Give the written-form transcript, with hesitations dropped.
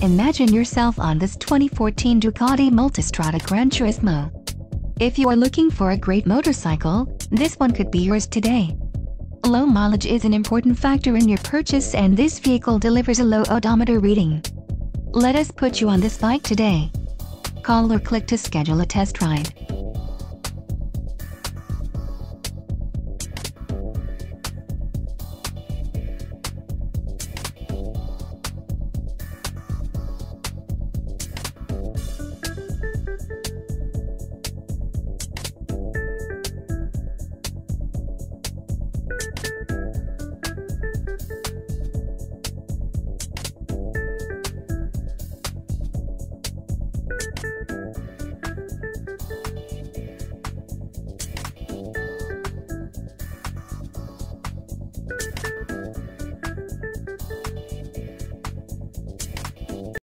Imagine yourself on this 2014 Ducati Multistrada Granturismo. If you are looking for a great motorcycle, this one could be yours today. Low mileage is an important factor in your purchase, and this vehicle delivers a low odometer reading. Let us put you on this bike today. Call or click to schedule a test ride.